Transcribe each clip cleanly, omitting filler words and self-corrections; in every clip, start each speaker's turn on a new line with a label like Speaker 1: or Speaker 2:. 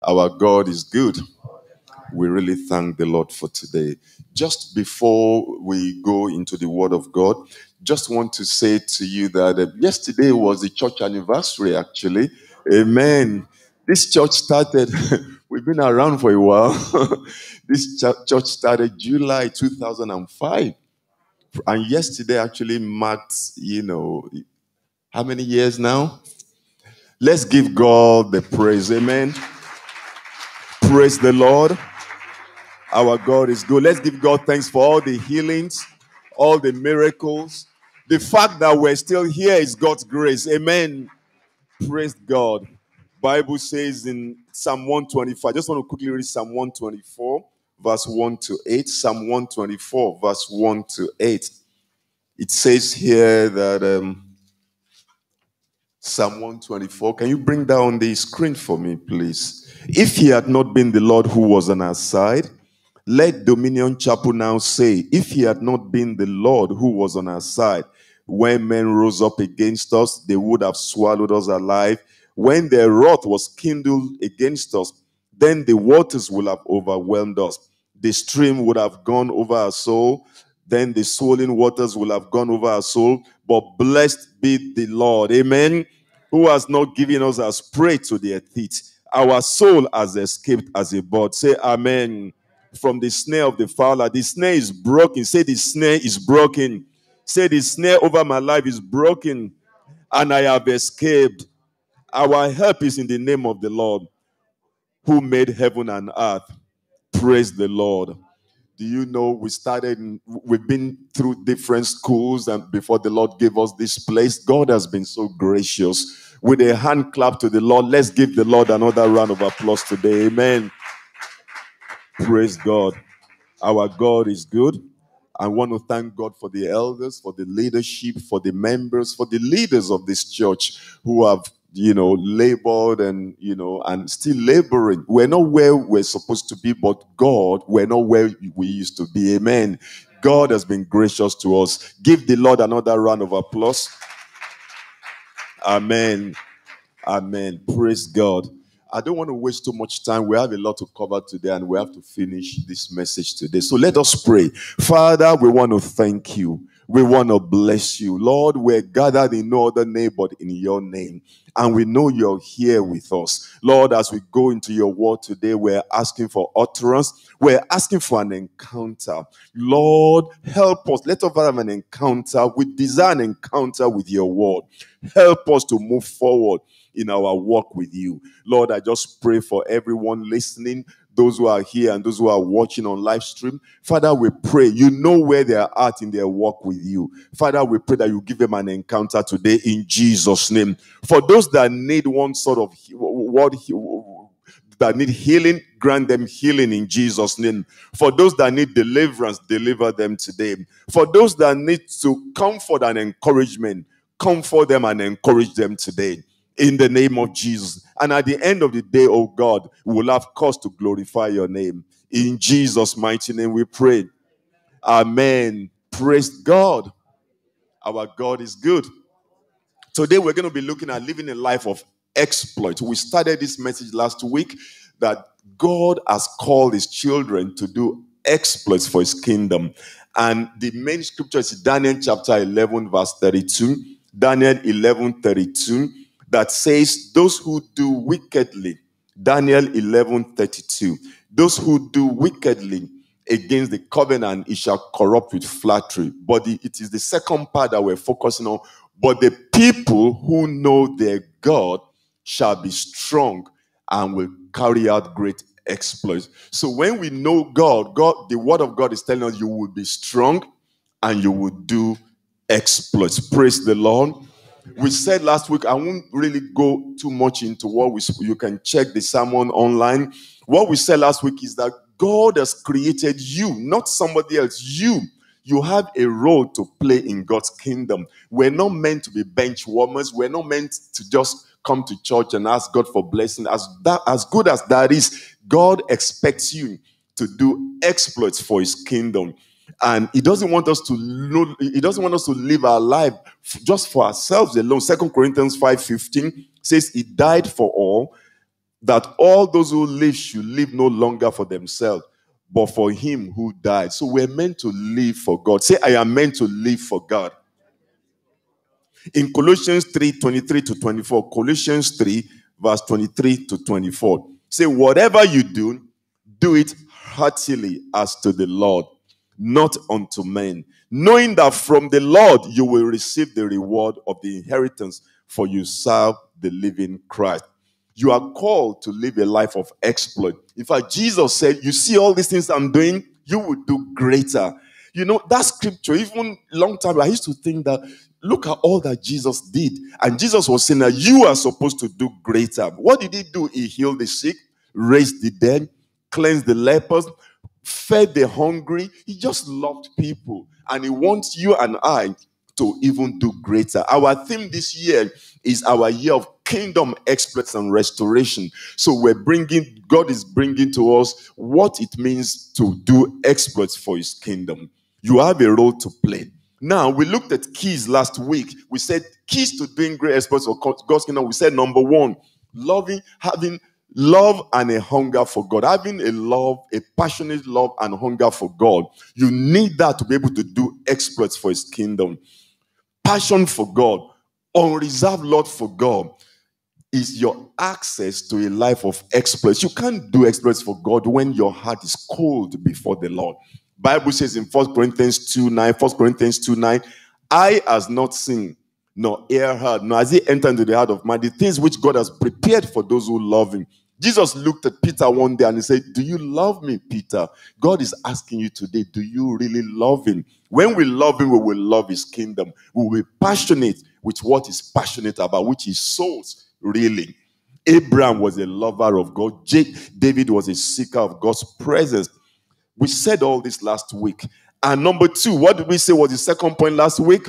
Speaker 1: Our God is good. We really thank the Lord for today. Just before we go into the Word of God, just want to say to you that yesterday was the church anniversary, actually. Amen. This church started, we've been around for a while. This church started July 2005. And yesterday actually marked, how many years now? Let's give God the praise. Amen. Praise the Lord. Our God is good. Let's give God thanks for all the healings, all the miracles. The fact that we're still here is God's grace. Amen. Praise God. Bible says in Psalm 125, I just want to quickly read Psalm 124, verse 1 to 8. Psalm 124, verse 1 to 8. It says here that Psalm 124, can you bring down the screen for me, please? If he had not been the Lord who was on our side, let Dominion Chapel now say, if he had not been the Lord who was on our side, when men rose up against us, they would have swallowed us alive. When their wrath was kindled against us, then the waters would have overwhelmed us. The stream would have gone over our soul. Then the swollen waters will have gone over our soul. But blessed be the Lord, amen, who has not given us as prey to their teeth. Our soul has escaped as a bird. Say amen. From the snare of the fowler. The snare is broken. Say the snare is broken. Say the snare over my life is broken, and I have escaped. Our help is in the name of the Lord, who made heaven and earth. Praise the Lord. Do you know we've been through different schools, and before the Lord gave us this place, God has been so gracious. With a hand clap to the Lord, let's give the Lord another round of applause today. Amen. Praise God. Our God is good. I want to thank God for the elders, for the leadership, for the members, for the leaders of this church who have labored and still laboring. We're not where we're supposed to be, but God, we're not where we used to be. Amen. God has been gracious to us. Give the Lord another round of applause. Amen. Amen. Praise God. I don't want to waste too much time. We have a lot to cover today, and we have to finish this message today. So let us pray. Father, we want to thank you. We want to bless you. Lord, we're gathered in no other name but in your name. And we know you're here with us. Lord, as we go into your word today, we're asking for utterance. We're asking for an encounter. Lord, help us. Let us have an encounter. We desire an encounter with your word. Help us to move forward in our walk with you. Lord, I just pray for everyone listening, those who are here and those who are watching on live stream. Father, we pray, you know where they are at in their walk with you. Father, we pray that you give them an encounter today in Jesus' name. For those that need one sort of word, that need healing, grant them healing in Jesus' name. For those that need deliverance, deliver them today. For those that need to comfort and encouragement, comfort them and encourage them today. In the name of Jesus. And at the end of the day, oh God, we will have cause to glorify your name. In Jesus' mighty name we pray. Amen. Praise God. Our God is good. Today we're going to be looking at living a life of exploit. We started this message last week that God has called his children to do exploits for his kingdom. And the main scripture is Daniel chapter 11 verse 32. Daniel 11:32. That says, those who do wickedly, Daniel 11:32, those who do wickedly against the covenant, it shall corrupt with flattery. But it is the second part that we're focusing on. But the people who know their God shall be strong and will carry out great exploits. So when we know God, the word of God is telling us you will be strong and you will do exploits. Praise the Lord. We said last week, I won't really go too much into you can check the sermon online. What we said last week is that God has created you, not somebody else. You have a role to play in God's kingdom. We're not meant to be bench warmers. We're not meant to just come to church and ask God for blessing. As good as that is, God expects you to do exploits for his kingdom. And he doesn't want us to live our life just for ourselves alone. 2 Corinthians 5:15 says he died for all, that all those who live should live no longer for themselves, but for him who died. So we're meant to live for God. Say, I am meant to live for God. In Colossians 3:23 to 24, Colossians 3, verse 23 to 24, say, whatever you do, do it heartily as to the Lord, not unto men, knowing that from the Lord you will receive the reward of the inheritance, for you serve the living Christ. You are called to live a life of exploit. In fact, Jesus said, you see all these things I'm doing, you will do greater. You know, that scripture, even long time, I used to think that, look at all that Jesus did. And Jesus was saying that you are supposed to do greater. What did he do? He healed the sick, raised the dead, cleansed the lepers, fed the hungry. He just loved people. And he wants you and I to even do greater. Our theme this year is our year of kingdom exploits and restoration. So God is bringing to us what it means to do exploits for his kingdom. You have a role to play. Now, we looked at keys last week. We said keys to doing great exploits for God's kingdom. We said number one, having love and a hunger for God. Having a passionate love and hunger for God. You need that to be able to do exploits for his kingdom. Passion for God, unreserved love for God is your access to a life of exploits. You can't do exploits for God when your heart is cold before the Lord. Bible says in 1 Corinthians 2:9, eye has not seen, nor ear heard, nor has it entered into the heart of man the things which God has prepared for those who love him. Jesus looked at Peter one day and he said, do you love me, Peter? God is asking you today, do you really love him? When we love him, we will love his kingdom. We will be passionate with what he's passionate about, which is souls, really. Abraham was a lover of God. David was a seeker of God's presence. We said all this last week. And number two, what did we say was the second point last week?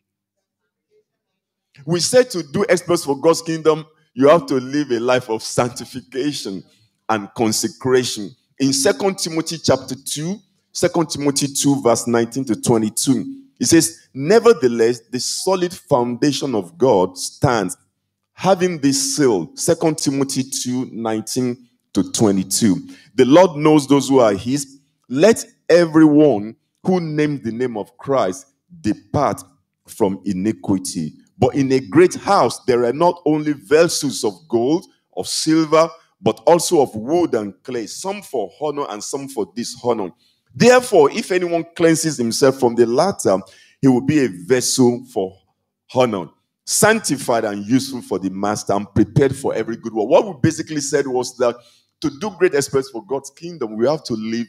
Speaker 1: We said to do exploits for God's kingdom, you have to live a life of sanctification and consecration. In 2 Timothy chapter 2, 2 Timothy 2 verse 19 to 22, it says, nevertheless, the solid foundation of God stands, having this seal, 2 Timothy 2, 19 to 22. The Lord knows those who are his. Let everyone who names the name of Christ depart from iniquity. But in a great house, there are not only vessels of gold, of silver, but also of wood and clay, some for honor and some for dishonor. Therefore, if anyone cleanses himself from the latter, he will be a vessel for honor, sanctified and useful for the master, and prepared for every good work. What we basically said was that to do great exploits for God's kingdom, we have to live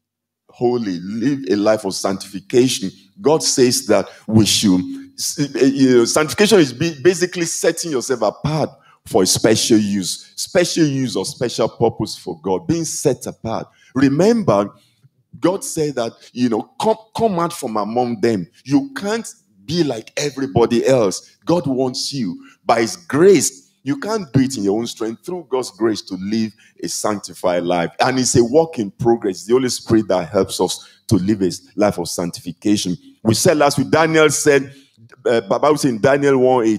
Speaker 1: holy, live a life of sanctification. God says that we should. Sanctification is basically setting yourself apart for a special use or special purpose for God, being set apart. Remember, God said that, come out from among them. You can't be like everybody else. God wants you by his grace. You can't do it in your own strength. Through God's grace to live a sanctified life. And it's a work in progress. It's the Holy Spirit that helps us to live a life of sanctification. We said last week, Daniel said, Bible said in Daniel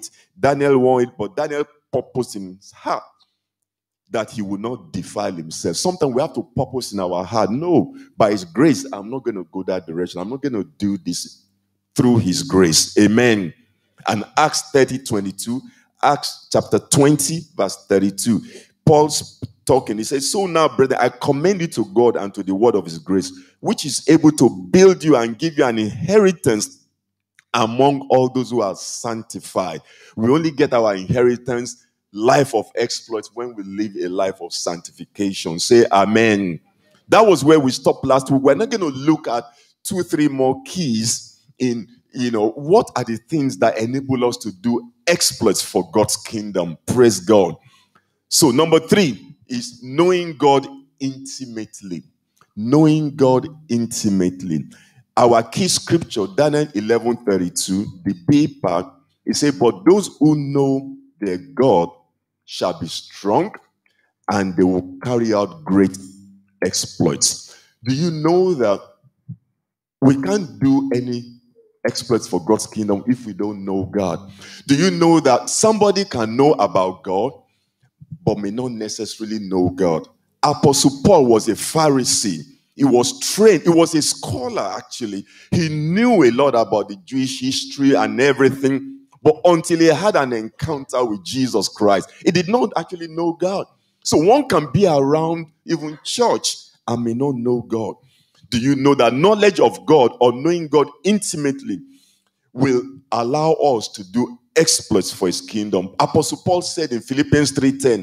Speaker 1: 1:8, but Daniel purposed in his heart that he would not defile himself. Sometimes we have to purpose in our heart. No, by his grace, I'm not going to go that direction. I'm not going to do this through his grace. Amen. And Acts 30:22, Acts chapter 20, verse 32. Paul's talking. He says, so now, brother, I commend you to God and to the word of his grace, which is able to build you and give you an inheritance among all those who are sanctified. We only get our inheritance, life of exploits, when we live a life of sanctification. Say amen. That was where we stopped last week. We're not going to look at 2-3 more keys in, what are the things that enable us to do exploits for God's kingdom. Praise God. So number 3 is knowing God intimately. Knowing God intimately. Our key scripture, Daniel 11:32, the B part, it says, but those who know their God shall be strong, and they will carry out great exploits. Do you know that we can't do any exploits for God's kingdom if we don't know God? Do you know that somebody can know about God, but may not necessarily know God. Apostle Paul was a Pharisee. He was trained. He was a scholar, actually. He knew a lot about the Jewish history and everything. But until he had an encounter with Jesus Christ, he did not actually know God. So one can be around even church and may not know God. Do you know that knowledge of God or knowing God intimately will allow us to do exploits for his kingdom? Apostle Paul said in Philippians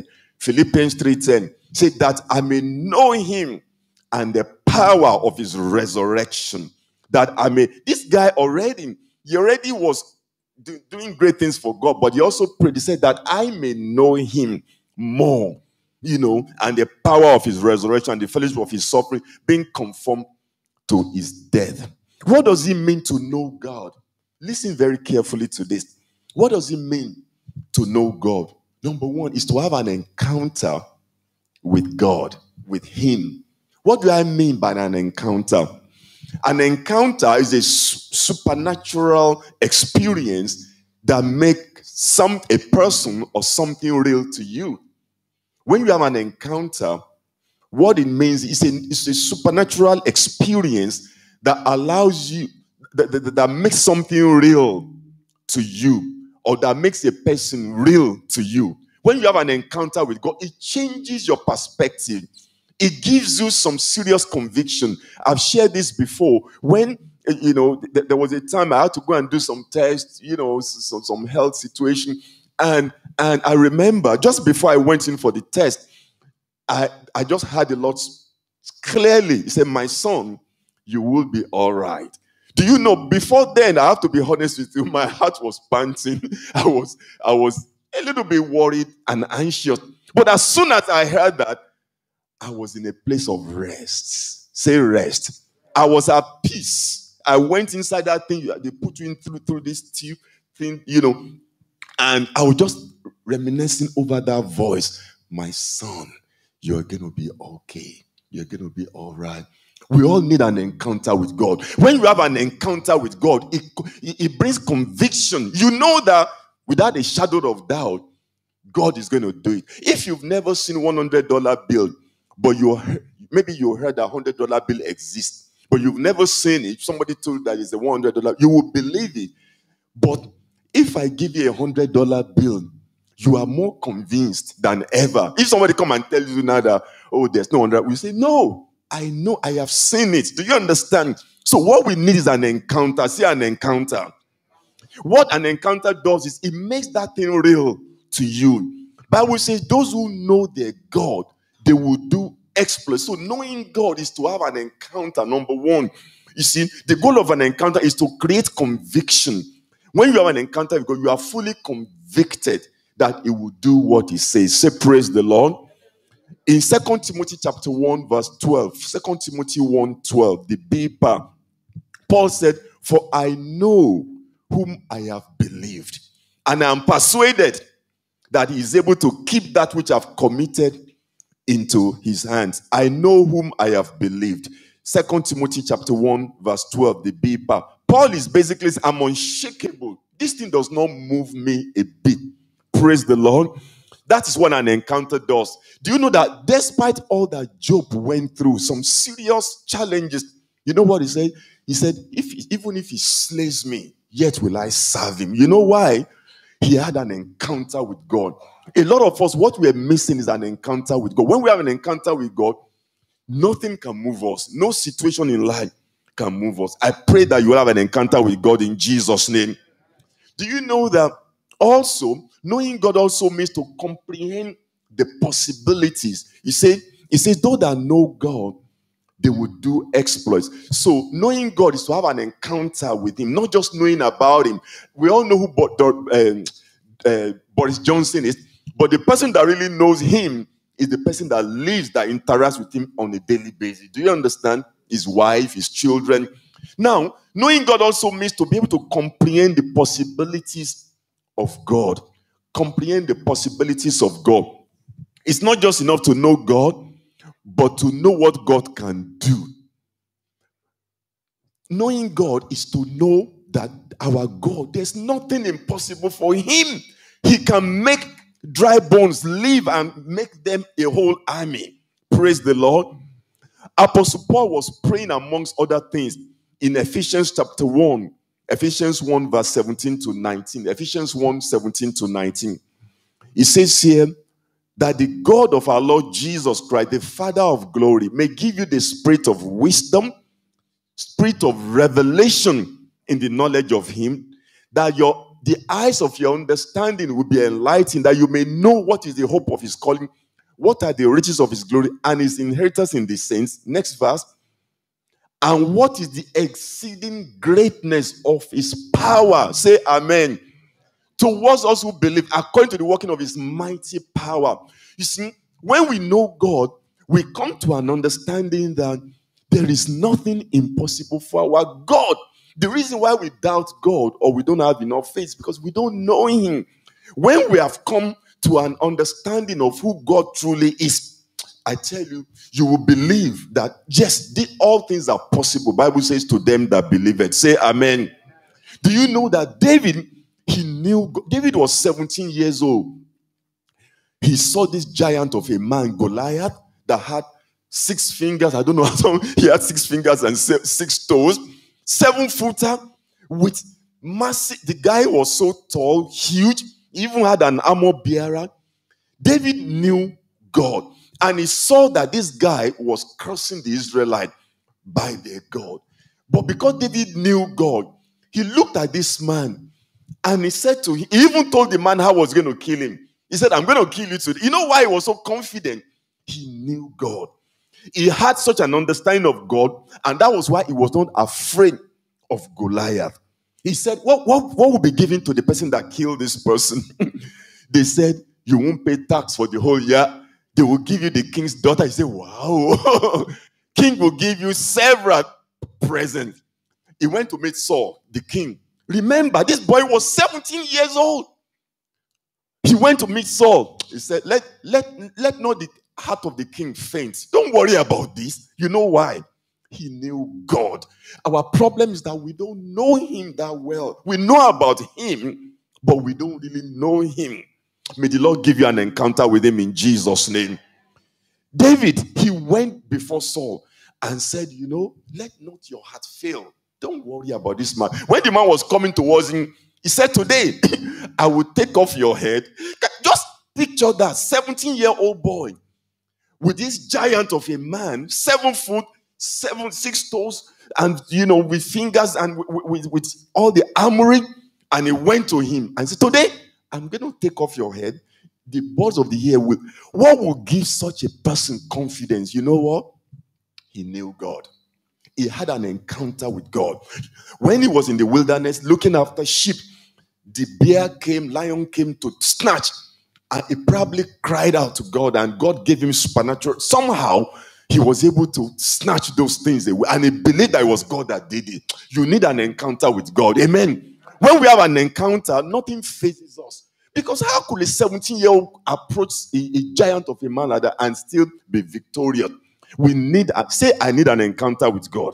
Speaker 1: 3:10, said that I may know him and the power of his resurrection. That I may, this guy he already was doing great things for God, but he also prayed, he said that I may know him more, and the power of his resurrection and the fellowship of his suffering, being conformed to his death. What does it mean to know God? Listen very carefully to this. What does it mean to know God? Number one is to have an encounter with God, with him. What do I mean by an encounter? An encounter is a supernatural experience that makes a person or something real to you. When you have an encounter, what it means is it's a supernatural experience that allows you, that makes something real to you, or that makes a person real to you. When you have an encounter with God, it changes your perspective. It gives you some serious conviction. I've shared this before. When, there was a time I had to go and do some tests, some health situation. And I remember just before I went in for the test, I just had a lot clearly. He said, my son, you will be all right. Do you know, before then, I have to be honest with you, my heart was panting. I was a little bit worried and anxious. But as soon as I heard that, I was in a place of rest. Say rest. I was at peace. I went inside that thing. They put you in through this tube thing, and I was just reminiscing over that voice. My son, you're going to be okay. You're going to be all right. We all need an encounter with God. When you have an encounter with God, it brings conviction. You know that without a shadow of doubt, God is going to do it. If you've never seen $100 bill, but maybe you heard that $100 bill exists, but you've never seen it, somebody told you that it's a $100, you will believe it. But if I give you $100 bill, you are more convinced than ever. If somebody come and tell you now that, oh, there's no $100, we say, no, I know, I have seen it. Do you understand? So what we need is an encounter. See, an encounter. What an encounter does is it makes that thing real to you. Bible says those who know their God, they will do exploits. So knowing God is to have an encounter. Number one, you see, the goal of an encounter is to create conviction. When you have an encounter with God, you are fully convicted that He will do what He says. Say, praise the Lord. In 2 Timothy chapter 1, verse 12, 2 Timothy 1:12, the B part, Paul said, for I know whom I have believed, and I am persuaded that He is able to keep that which I have committed into His hands. I know whom I have believed. 2 Timothy chapter 1, verse 12, the B part. Paul is basically saying, I'm unshakable. This thing does not move me a bit. Praise the Lord. That is what an encounter does. Do you know that despite all that Job went through, some serious challenges, you know what he said? He said, even if he slays me, yet will I serve him. You know why? He had an encounter with God. A lot of us, what we're missing is an encounter with God. When we have an encounter with God, nothing can move us. No situation in life can move us. I pray that you will have an encounter with God in Jesus' name. Do you know that also, knowing God also means to comprehend the possibilities. He says, those that know God, they will do exploits. So knowing God is to have an encounter with Him, not just knowing about Him. We all know who Boris Johnson is, but the person that really knows Him is the person that lives, that interacts with Him on a daily basis. Do you understand? His wife, his children. Now, knowing God also means to be able to comprehend the possibilities of God. Comprehend the possibilities of God. It's not just enough to know God, but to know what God can do. Knowing God is to know that our God, there's nothing impossible for Him. He can make dry bones live and make them a whole army. Praise the Lord. Apostle Paul was praying amongst other things in Ephesians chapter 1. Ephesians 1 verse 17 to 19. Ephesians 1, 17 to 19. It says here that the God of our Lord Jesus Christ, the Father of glory, may give you the spirit of wisdom, spirit of revelation in the knowledge of him, that the eyes of your understanding will be enlightened, that you may know what is the hope of his calling, what are the riches of his glory and his inheritance in the saints. Next verse. And what is the exceeding greatness of his power? Say amen. Towards us who believe, according to the working of his mighty power. You see, when we know God, we come to an understanding that there is nothing impossible for our God. The reason why we doubt God or we don't have enough faith is because we don't know him. When we have come to an understanding of who God truly is, I tell you, you will believe that yes, all things are possible. Bible says to them that believe it. Say amen. Do you know that David was 17 years old. He saw this giant of a man, Goliath, that had 6 fingers. I don't know how he had 6 fingers and 6 toes. 7-footer with massive. The guy was so tall, huge. He even had an armor bearer. David knew God. And he saw that this guy was cursing the Israelites by their God. But because David knew God, he looked at this man and he said to him, he even told the man how he was going to kill him. He said, I'm going to kill you today. You know why he was so confident? He knew God. He had such an understanding of God, and that was why he was not afraid of Goliath. He said, what will be given to the person that killed this person? They said, you won't pay tax for the whole year. They will give you the king's daughter. He said, wow. King will give you several presents. He went to meet Saul, the king. Remember, this boy was 17 years old. He went to meet Saul. He said, let not the heart of the king faint. Don't worry about this. You know why? He knew God. Our problem is that we don't know him that well. We know about him, but we don't really know him. May the Lord give you an encounter with him in Jesus' name. David, he went before Saul and said, let not your heart fail. Don't worry about this man. When the man was coming towards him, he said, today, I will take off your head. Just picture that 17-year-old boy with this giant of a man, 7 foot, 6 toes, and, with fingers and with all the armory. And he went to him and said, today, I'm going to take off your head. The birds of the air will. What will give such a person confidence? You know what? He knew God. He had an encounter with God. When he was in the wilderness looking after sheep, the lion came to snatch. And he probably cried out to God, and God gave him supernatural. Somehow, he was able to snatch those things away. And he believed that it was God that did it. You need an encounter with God. Amen. When we have an encounter, nothing phases us. Because how could a 17-year-old approach a giant of a man like that and still be victorious? We need, I need an encounter with God.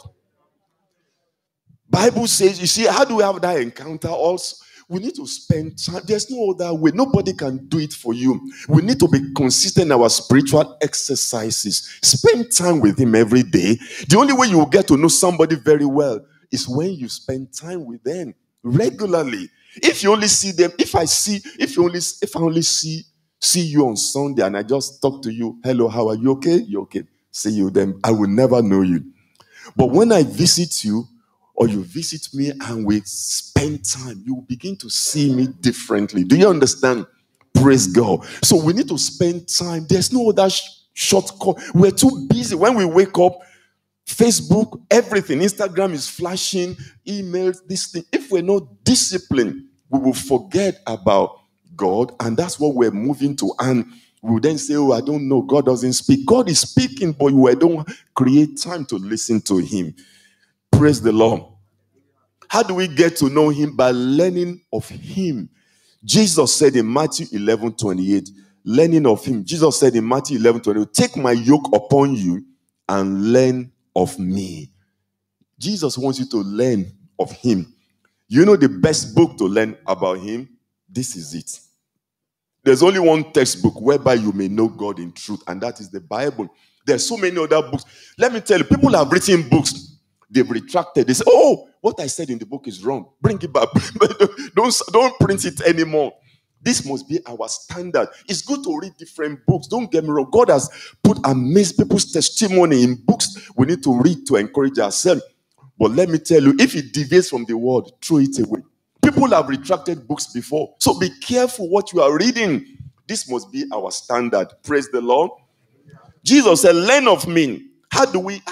Speaker 1: Bible says, you see, how do we have that encounter also? We need to spend time. There's no other way. Nobody can do it for you. We need to be consistent in our spiritual exercises. Spend time with him every day. The only way you will get to know somebody very well is when you spend time with them regularly. If you only see them, if I only see you on Sunday and I just talk to you, hello, how are you? Okay? You okay? See you then. I will never know you. But when I visit you, or you visit me and we spend time, you will begin to see me differently. Do you understand? Praise God. So we need to spend time. There's no other shortcut. We're too busy. When we wake up, Facebook, everything, Instagram is flashing, emails, this thing. If we're not disciplined, we will forget about God, and that's what we're moving to. And we will then say, I don't know, God doesn't speak. God is speaking, but we don't create time to listen to him. Praise the Lord. How do we get to know him? By learning of him. Jesus said in Matthew 11:28, learning of him. Jesus said in Matthew 11:28, take my yoke upon you and learn of me. Jesus wants you to learn of him. You know the best book to learn about him? This is it. There's only one textbook whereby you may know God in truth, and that is the Bible. There's so many other books. Let me tell you, people have written books. They've retracted. They say, oh, what I said in the book is wrong. Bring it back. don't print it anymore. This must be our standard. It's good to read different books. Don't get me wrong. God has put amazing people's testimony in books we need to read to encourage ourselves. But let me tell you, if it deviates from the word, throw it away. People have retracted books before. So be careful what you are reading. This must be our standard. Praise the Lord. Jesus said, learn of me. How do we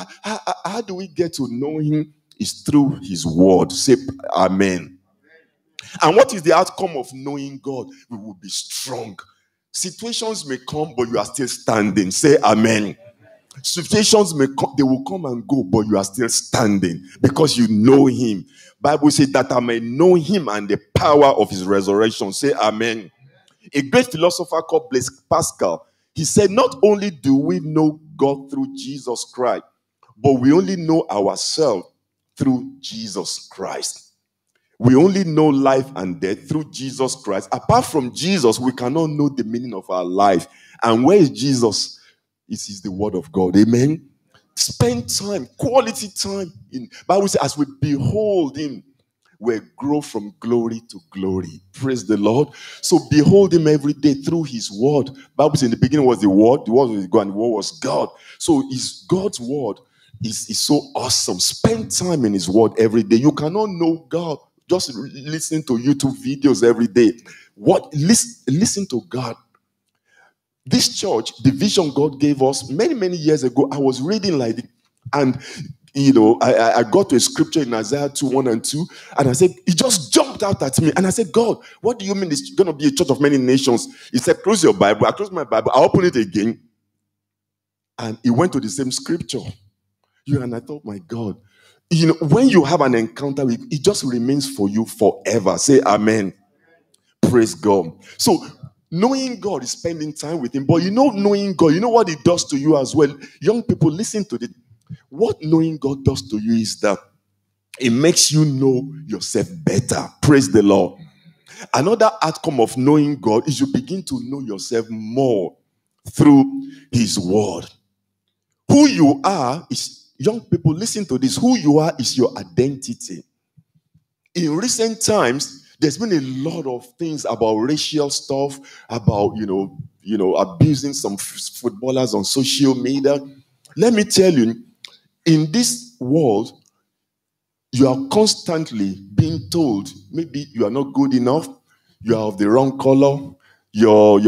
Speaker 1: get to know him? Is through his word. Say amen. And what is the outcome of knowing God? We will be strong. Situations may come, but you are still standing. Say amen. Situations may come, they will come and go, but you are still standing because you know him. Bible says that I may know him and the power of his resurrection. Say amen. A great philosopher called Blaise Pascal, he said, not only do we know God through Jesus Christ, but we only know ourselves through Jesus Christ. We only know life and death through Jesus Christ. Apart from Jesus, we cannot know the meaning of our life. And where is Jesus? It is the word of God. Amen. Spend time, quality time. Bible says, as we behold him, we grow from glory to glory. Praise the Lord. So behold him every day through his word. Bible says in the beginning was the word was God, and the word was God. So is God's word is so awesome. Spend time in his word every day. You cannot know God just listening to YouTube videos every day. Listen to God. This church, the vision God gave us many years ago, I was reading like this, and I got to a scripture in Isaiah 2:1 and 2, and I said, it just jumped out at me. And I said, God, what do you mean it's going to be a church of many nations? He said, close your Bible. I closed my Bible. I opened it again, and it went to the same scripture. And I thought, my God, when you have an encounter with it, just remains for you forever. Say amen. Praise God. So knowing God is spending time with him. But knowing God, you know what it does to you as well. Young people, listen to this. What knowing God does to you is that it makes you know yourself better. Praise the Lord. Another outcome of knowing God is you begin to know yourself more through his word. Who you are is, young people, listen to this. Who you are is your identity. In recent times, there's been a lot of things about racial stuff, about, abusing some footballers on social media. Let me tell you, in this world, you are constantly being told, maybe you are not good enough, you are of the wrong color, your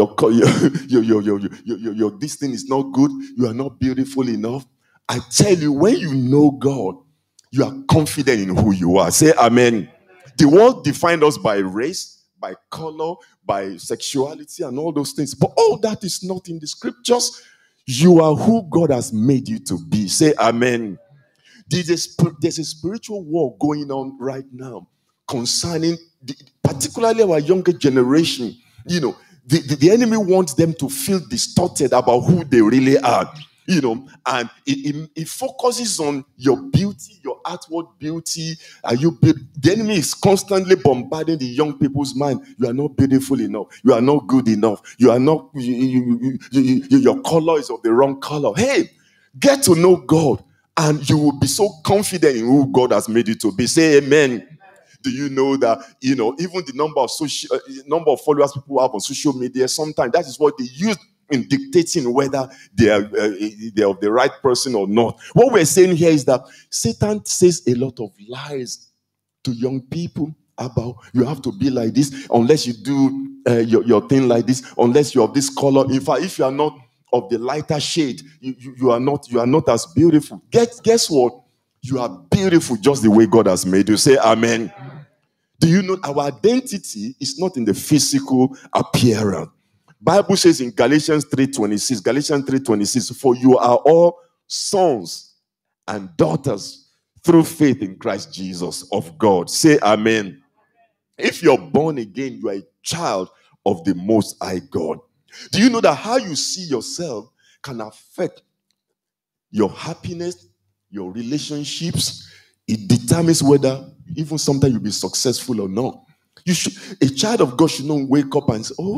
Speaker 1: this thing is not good, you are not beautiful enough. I tell you, when you know God, you are confident in who you are. Say amen. The world defined us by race, by color, by sexuality, and all those things. But all that is not in the scriptures. You are who God has made you to be. Say amen. There's a spiritual war going on right now concerning particularly our younger generation. The enemy wants them to feel distorted about who they really are. And it focuses on your beauty, your outward beauty. The enemy is constantly bombarding the young people's mind. You are not beautiful enough. You are not good enough. You are not. Your color is of the wrong color. Hey, get to know God, and you will be so confident in who God has made you to be. Say amen. Do you know that, even the number of followers people have on social media, sometimes that is what they use in dictating whether they are of the right person or not. What we're saying here is that Satan says a lot of lies to young people about you have to be like this unless you do your thing like this, unless you're of this color. In fact, if you are not of the lighter shade, you are not as beautiful. Guess what? You are beautiful just the way God has made you. Say amen. Do you know our identity is not in the physical appearance? Bible says in Galatians 3:26, for you are all sons and daughters through faith in Christ Jesus of God. Say amen. If you're born again, you are a child of the Most High God. Do you know that how you see yourself can affect your happiness, your relationships? It determines whether even sometimes you'll be successful or not. A child of God should not wake up and say, oh,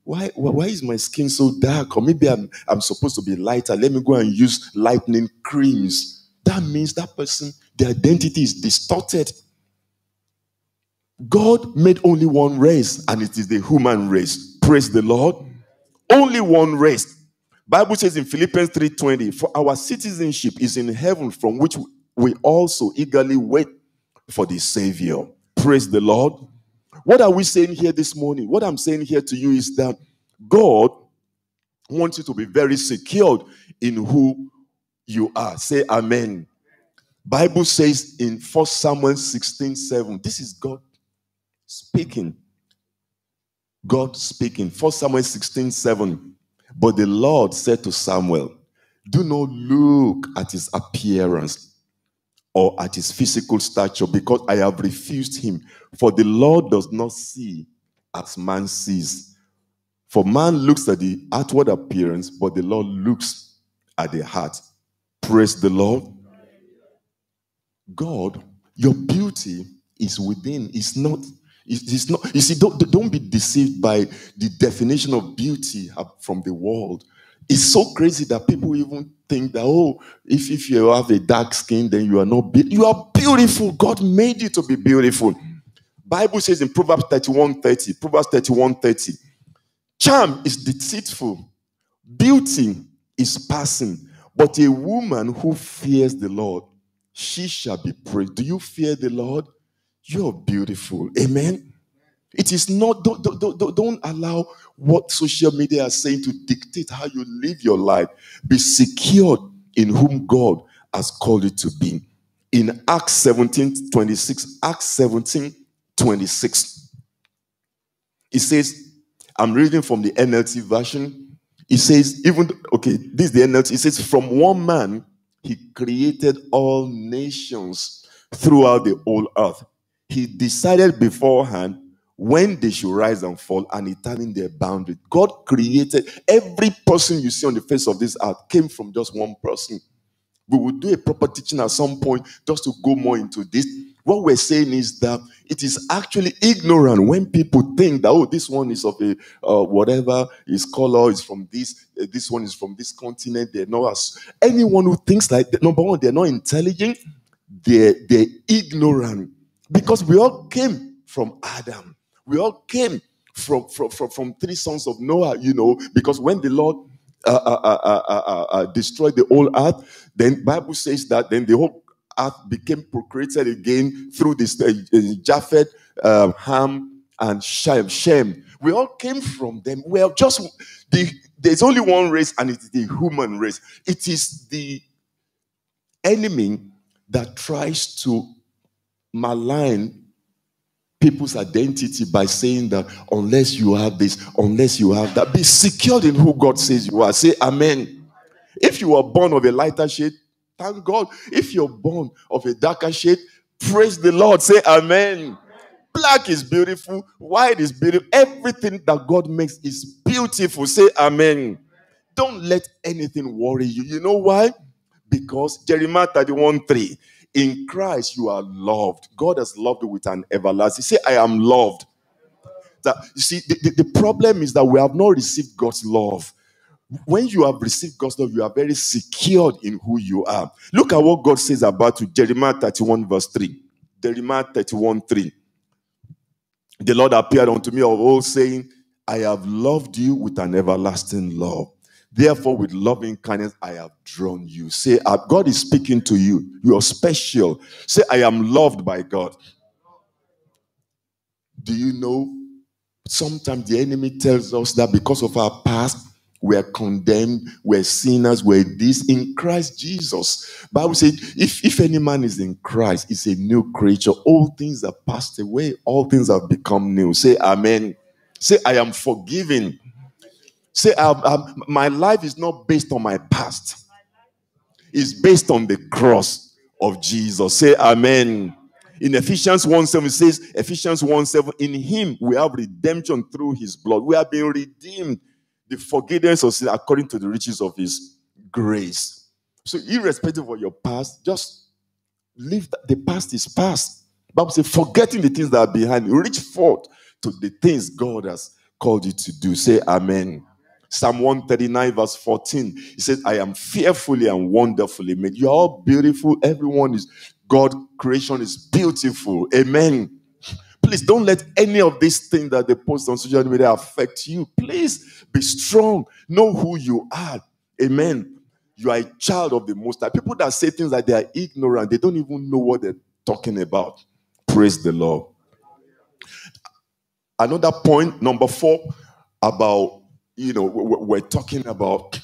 Speaker 1: why is my skin so dark? Or maybe I'm supposed to be lighter. Let me go and use lightening creams. That means that person, the identity is distorted. God made only one race, and it is the human race. Praise the Lord. Only one race. Bible says in Philippians 3:20, for our citizenship is in heaven, from which we also eagerly wait for the Savior. Praise the Lord. What are we saying here this morning? What I'm saying here to you is that God wants you to be very secured in who you are. Say amen. Bible says in 1 Samuel 16:7, this is God speaking. God speaking. 1 Samuel 16:7. But the Lord said to Samuel, do not look at his appearance or at his physical stature, because I have refused him. For the Lord does not see as man sees. For man looks at the outward appearance, but the Lord looks at the heart. Praise the Lord. God, your beauty is within. It's not. You see, don't be deceived by the definition of beauty from the world. It's so crazy that people even think that, oh, if you have a dark skin, then you are not beautiful. You are beautiful. God made you to be beautiful. Bible says in Proverbs 31:30, charm is deceitful, beauty is passing, but a woman who fears the Lord, she shall be praised. Do you fear the Lord? You're beautiful. Amen. It is not, don't allow what social media is saying to dictate how you live your life. Be secured in whom God has called you to be. In Acts 17:26, it says, I'm reading from the NLT version. It says, this is the NLT. It says, from one man, he created all nations throughout the whole earth. He decided beforehand when they should rise and fall, and determine their boundary. God created every person you see on the face of this earth came from just one person. We will do a proper teaching at some point just to go more into this. What we're saying is that it is actually ignorant when people think that, oh, this one is of a whatever, his color is from this one is from this continent. They're not as anyone who thinks like that. Number one, they're not intelligent, they're ignorant, because we all came from Adam. We all came from three sons of Noah, because when the Lord destroyed the whole earth, then Bible says that then the whole earth became procreated again through this Japheth, Ham, and Shem. We all came from them. We are just there's only one race, and it's the human race. It is the enemy that tries to malign people's identity by saying that unless you have this, unless you have that, be secured in who God says you are. Say amen. If you are born of a lighter shade, thank God. If you're born of a darker shade, praise the Lord. Say amen. Black is beautiful, white is beautiful. Everything that God makes is beautiful. Say amen. Don't let anything worry you. You know why? Because Jeremiah 31:3, in Christ you are loved. God has loved you with an everlasting. Say, I am loved. That, you see, the problem is that we have not received God's love. When you have received God's love, you are very secured in who you are. Look at what God says about you. Jeremiah 31:3. Jeremiah 31:3. The Lord appeared unto me of old, saying, I have loved you with an everlasting love. Therefore, with loving kindness, I have drawn you. Say, God is speaking to you. You are special. Say, I am loved by God. Do you know, sometimes the enemy tells us that because of our past, we are condemned, we're sinners, we're this. In Christ Jesus, Bible says, if any man is in Christ, he's a new creature. All things have passed away. All things have become new. Say amen. Say, I am forgiven. Say, my life is not based on my past. It's based on the cross of Jesus. Say amen. In Ephesians 1:7, it says, Ephesians 1:7, in him we have redemption through his blood. We have been redeemed, the forgiveness of sin according to the riches of his grace. So irrespective of your past, just leave that. The past is past. The Bible says, forgetting the things that are behind, reach forth to the things God has called you to do. Say amen. Psalm 139 verse 14. He says, I am fearfully and wonderfully made. You are all beautiful. Everyone is, God creation is beautiful. Amen. Please don't let any of these things that they post on social media affect you. Please be strong. Know who you are. Amen. You are a child of the Most High. People that say things like they are ignorant, they don't even know what they're talking about. Praise the Lord. Another point, number 4, about, we're talking about,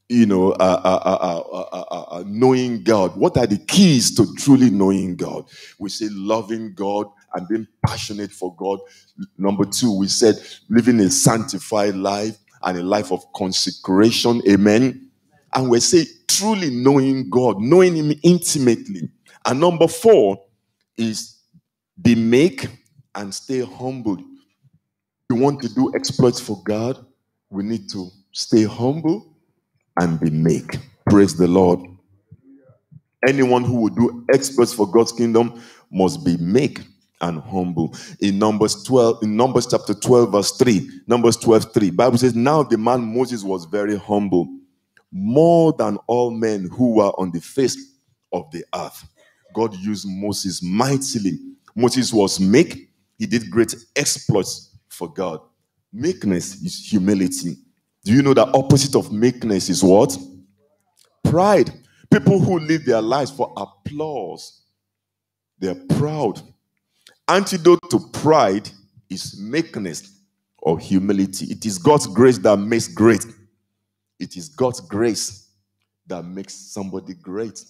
Speaker 1: knowing God. What are the keys to truly knowing God? We say loving God and being passionate for God. Number 2, we said living a sanctified life and a life of consecration. Amen. And we say truly knowing God, knowing Him intimately. And number 4 is be meek and stay humble. We want to do exploits for God. We need to stay humble and be meek. Praise the Lord. Anyone who will do exploits for God's kingdom must be meek and humble. In Numbers chapter 12, verse 3, Numbers 12:3, Bible says, now the man Moses was very humble, more than all men who were on the face of the earth. God used Moses mightily. Moses was meek. He did great exploits for God. Meekness is humility. Do you know the opposite of meekness is what? Pride. People who live their lives for applause, they're proud. Antidote to pride is meekness or humility. It is God's grace that makes great. It is God's grace that makes somebody great.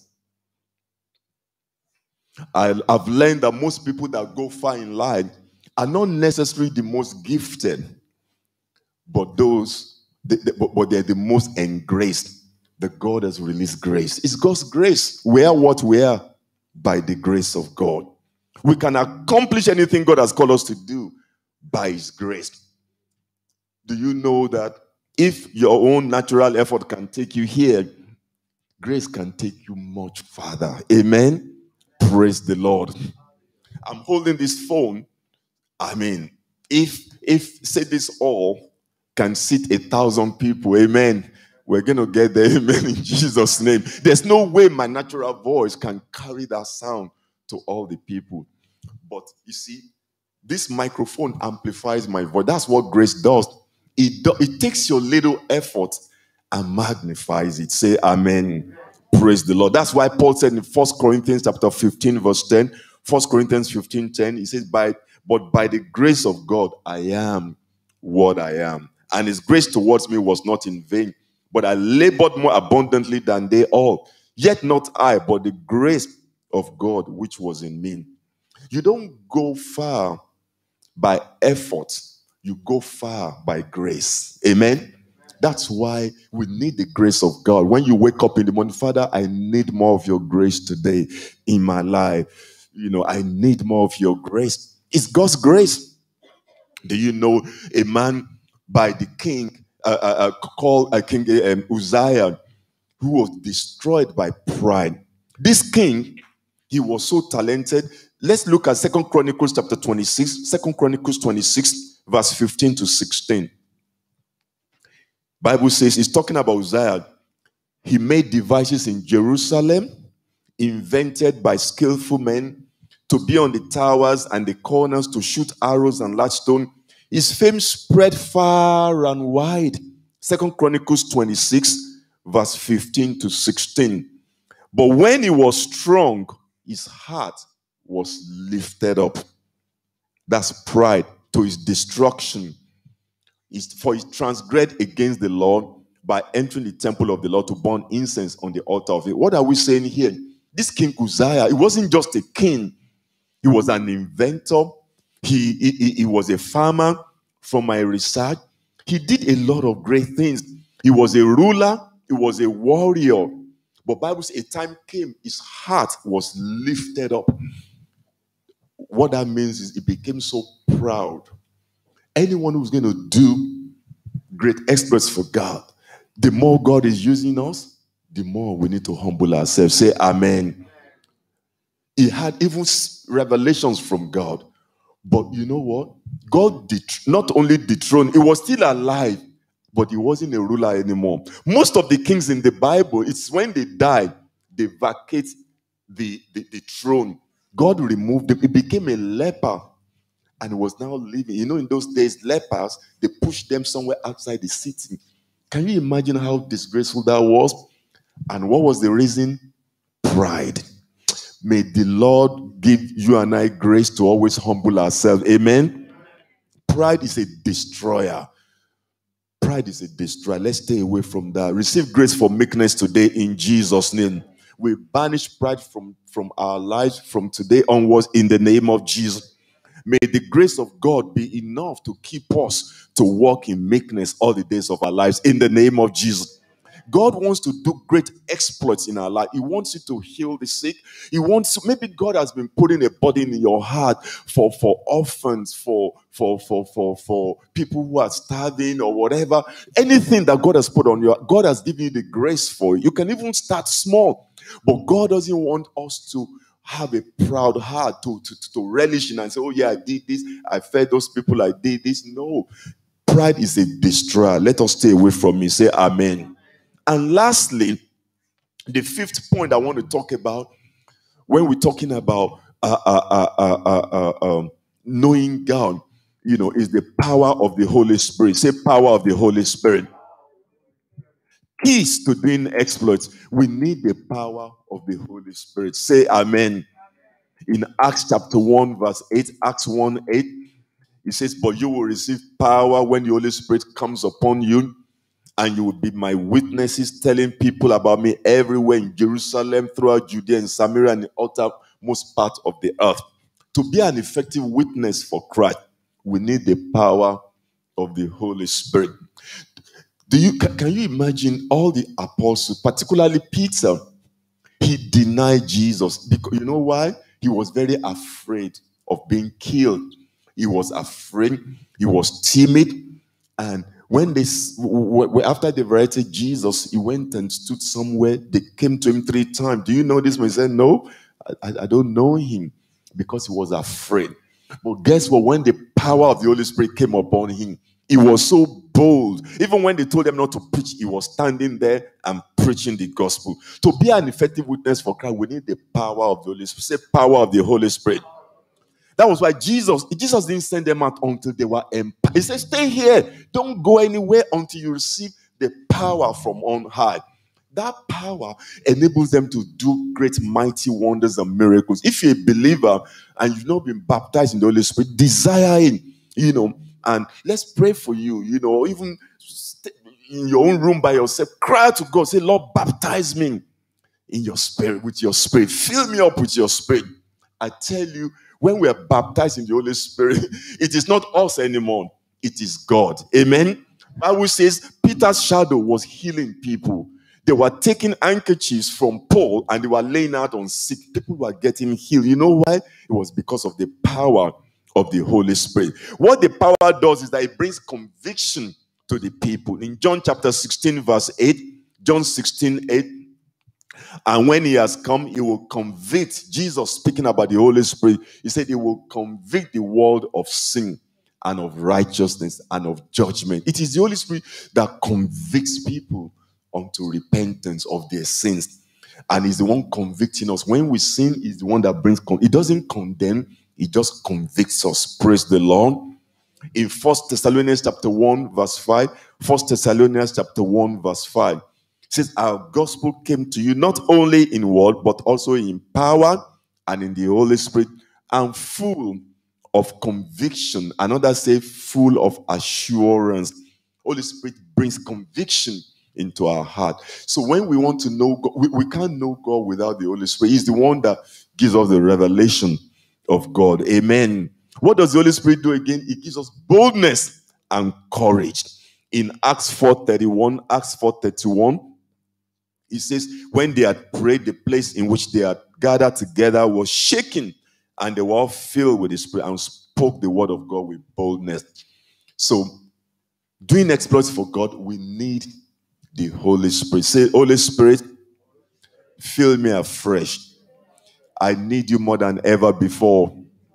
Speaker 1: I've learned that most people that go far in life are not necessarily the most gifted, but but they're the most engraced. That God has released grace. It's God's grace. We are what we are by the grace of God. We can accomplish anything God has called us to do by His grace. Do you know that if your own natural effort can take you here, grace can take you much farther? Amen. Praise the Lord. I'm holding this phone. I mean, if say this all can seat 1,000 people, amen, we're going to get there, amen, in Jesus' name. There's no way my natural voice can carry that sound to all the people. But you see, this microphone amplifies my voice. That's what grace does. It takes your little effort and magnifies it. Say amen. Praise the Lord. That's why Paul said in 1 Corinthians chapter 15, verse 10, 1 Corinthians 15:10, he says, but by the grace of God, I am what I am. And His grace towards me was not in vain, but I labored more abundantly than they all. Yet not I, but the grace of God which was in me. You don't go far by effort. You go far by grace. Amen? That's why we need the grace of God. When you wake up in the morning, Father, I need more of your grace today in my life. I need more of your grace. It's God's grace. Do you know a man by the king called King Uzziah, who was destroyed by pride? This king, he was so talented. Let's look at 2 Chronicles chapter 26. 2 Chronicles 26, verse 15 to 16. Bible says, it's talking about Uzziah. He made devices in Jerusalem, invented by skillful men, to be on the towers and the corners, to shoot arrows and large stone. His fame spread far and wide. 2 Chronicles 26, verse 15 to 16. But when he was strong, his heart was lifted up. That's pride, to his destruction. For he transgressed against the Lord by entering the temple of the Lord to burn incense on the altar of it. What are we saying here? This King Uzziah, he wasn't just a king. He was an inventor. He was a farmer. From my research, he did a lot of great things. He was a ruler. He was a warrior. But Bible says a time came, his heart was lifted up. What that means is he became so proud. Anyone who's going to do great exploits for God, the more God is using us, the more we need to humble ourselves. Say amen. He had even revelations from God. But you know what? God not only dethroned, he was still alive, but he wasn't a ruler anymore. Most of the kings in the Bible, it's when they died, they vacate the throne. God removed him. He became a leper and was now living. You know, in those days, lepers, they pushed them somewhere outside the city. Can you imagine how disgraceful that was? And what was the reason? Pride. May the Lord give you and I grace to always humble ourselves. Amen. Pride is a destroyer. Pride is a destroyer. Let's stay away from that. Receive grace for meekness today in Jesus' name. We banish pride from our lives from today onwards in the name of Jesus. May the grace of God be enough to keep us to walk in meekness all the days of our lives in the name of Jesus. God wants to do great exploits in our life. He wants you to heal the sick. He wants to, maybe God has been putting a burden in your heart for orphans, for people who are starving or whatever. Anything that God has put on you, God has given you the grace for it. You can even start small, but God doesn't want us to have a proud heart to relish in and say, oh yeah, I did this, I fed those people, I did this. No, pride is a destroyer. Let us stay away from it. Say amen. And lastly, the fifth point I want to talk about when we're talking about knowing God, is the power of the Holy Spirit. Say power of the Holy Spirit. Keys to doing exploits. We need the power of the Holy Spirit. Say amen. In Acts chapter 1 verse 8, Acts 1:8, it says, but you will receive power when the Holy Spirit comes upon you, and you will be my witnesses, telling people about me everywhere in Jerusalem, throughout Judea and Samaria, and the uttermost part of the earth. To be an effective witness for Christ, we need the power of the Holy Spirit. Can you imagine all the apostles, particularly Peter? He denied Jesus because you know why? He was very afraid of being killed. He was afraid. He was timid. And when after they arrested Jesus, he went and stood somewhere. They came to him 3 times. Do you know this? He said, no, I don't know him, because he was afraid. But guess what? When the power of the Holy Spirit came upon him, he was so bold. Even when they told him not to preach, he was standing there and preaching the gospel. To be an effective witness for Christ, we need the power of the Holy Spirit. Say power of the Holy Spirit. That was why Jesus didn't send them out until they were empowered. He said, stay here. Don't go anywhere until you receive the power from on high. That power enables them to do great, mighty wonders and miracles. If you're a believer and you've not been baptized in the Holy Spirit, desire Him, and let's pray for you, even in your own room by yourself, cry to God, say, Lord, baptize me in your spirit, with your spirit. Fill me up with your spirit. I tell you, when we are baptized in the Holy Spirit, it is not us anymore. It is God. Amen. Bible says Peter's shadow was healing people. They were taking handkerchiefs from Paul and they were laying out on sick. People were getting healed. You know why? It was because of the power of the Holy Spirit. What the power does is that it brings conviction to the people. In John chapter 16 verse 8, John 16:8, and when he has come, he will convict. Jesus speaking about the Holy Spirit, he said he will convict the world of sin and of righteousness and of judgment. It is the Holy Spirit that convicts people unto repentance of their sins. And he's the one convicting us. When we sin, he's the one that brings, he doesn't condemn, he just convicts us. Praise the Lord. In 1 Thessalonians chapter 1 verse 5, 1 Thessalonians chapter 1 verse 5, it says, our gospel came to you not only in word, but also in power and in the Holy Spirit, and full of conviction. Another say full of assurance. Holy Spirit brings conviction into our heart. So when we want to know God, we can't know God without the Holy Spirit. He's the one that gives us the revelation of God. Amen. What does the Holy Spirit do again? It gives us boldness and courage. In Acts 4:31, Acts 4:31, it says, when they had prayed, the place in which they had gathered together was shaken, and they were all filled with the Spirit and spoke the word of God with boldness. So, doing exploits for God, we need the Holy Spirit. Say, Holy Spirit, fill me afresh. I need you more than ever before.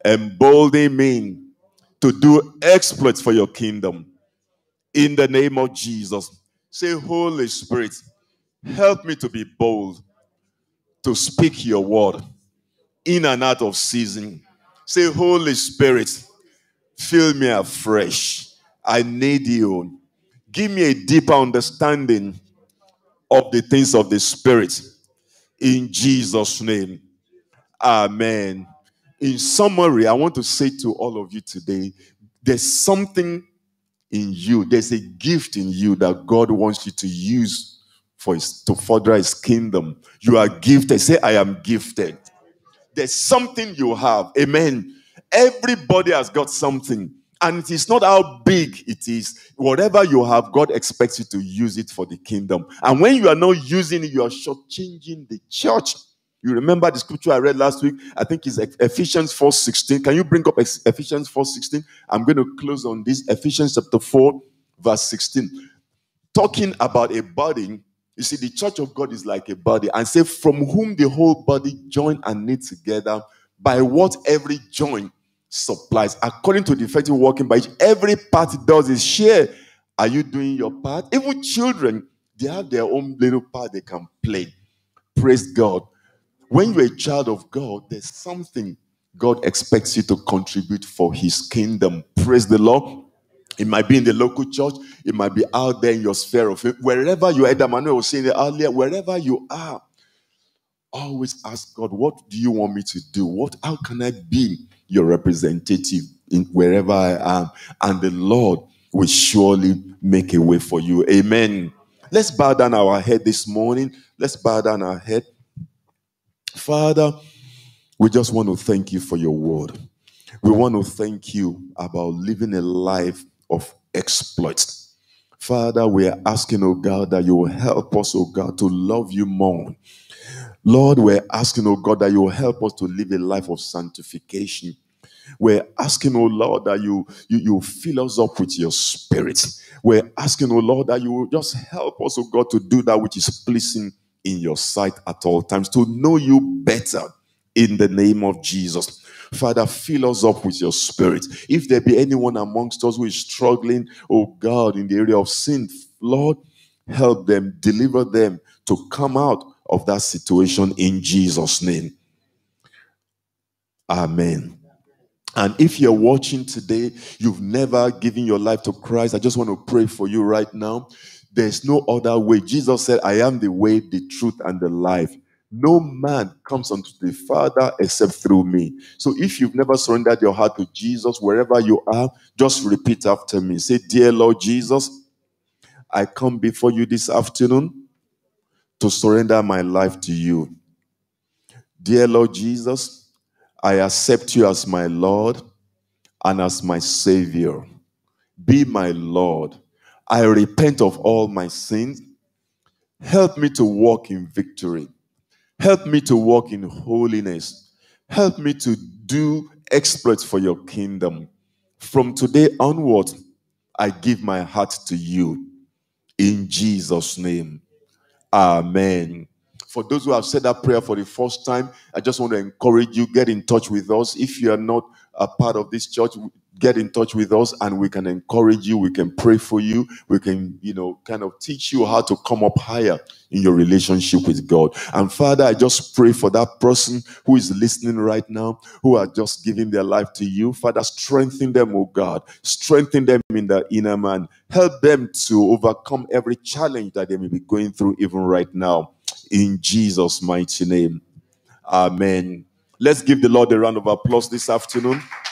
Speaker 1: embolden me to do exploits for your kingdom. In the name of Jesus. Say, Holy Spirit, help me to be bold, to speak your word in and out of season. Say, Holy Spirit, fill me afresh. I need you. Give me a deeper understanding of the things of the Spirit. In Jesus' name. Amen. In summary, I want to say to all of you today, there's something in you, there's a gift in you that God wants you to use to further his kingdom. You are gifted. Say, I am gifted. There's something you have. Amen. Everybody has got something. And it is not how big it is. Whatever you have, God expects you to use it for the kingdom. And when you are not using it, you are shortchanging the church. You remember the scripture I read last week? I think it's Ephesians 4:16. Can you bring up Ephesians 4:16? I'm going to close on this. Ephesians chapter 4, verse 16. Talking about a body. You see, the church of God is like a body. And say, from whom the whole body joined and knit together by what every joint supplies, according to the effective working by which every part does its share. Are you doing your part? Even children, they have their own little part they can play. Praise God. When you're a child of God, there's something God expects you to contribute for his kingdom. Praise the Lord. It might be in the local church. It might be out there in your sphere of it. Wherever you are, Manuel was saying it earlier, wherever you are, always ask God, what do you want me to do? How can I be your representative in wherever I am? And the Lord will surely make a way for you. Amen. Let's bow down our head this morning. Let's bow down our head. Father, we just want to thank you for your word. We want to thank you about living a life of exploits. Father, we are asking, oh God, that you will help us, oh God, to love you more. Lord, we're asking, oh God, that you will help us to live a life of sanctification. We're asking, oh Lord, that you fill us up with your spirit. We're asking, oh Lord, that you will just help us, oh God, to do that which is pleasing in your sight at all times, to know you better in the name of Jesus. Father, fill us up with your spirit. If there be anyone amongst us who is struggling, oh God, in the area of sin, Lord, help them, deliver them to come out of that situation in Jesus' name. Amen. And if you're watching today, you've never given your life to Christ, I just want to pray for you right now. There's no other way. Jesus said, I am the way, the truth, and the life. No man comes unto the Father except through me. So if you've never surrendered your heart to Jesus, wherever you are, just repeat after me. Say, dear Lord Jesus, I come before you this afternoon to surrender my life to you. Dear Lord Jesus, I accept you as my Lord and as my Savior. Be my Lord. I repent of all my sins. Help me to walk in victory. Help me to walk in holiness. Help me to do exploits for your kingdom. From today onward, I give my heart to you. In Jesus' name. Amen. For those who have said that prayer for the first time, I just want to encourage you, get in touch with us. If you are not a part of this church, get in touch with us and we can encourage you. We can pray for you. We can, kind of teach you how to come up higher in your relationship with God. And Father, I just pray for that person who is listening right now, who are just giving their life to you. Father, strengthen them, oh God. Strengthen them in the inner man. Help them to overcome every challenge that they may be going through even right now. In Jesus' mighty name. Amen. Let's give the Lord a round of applause this afternoon.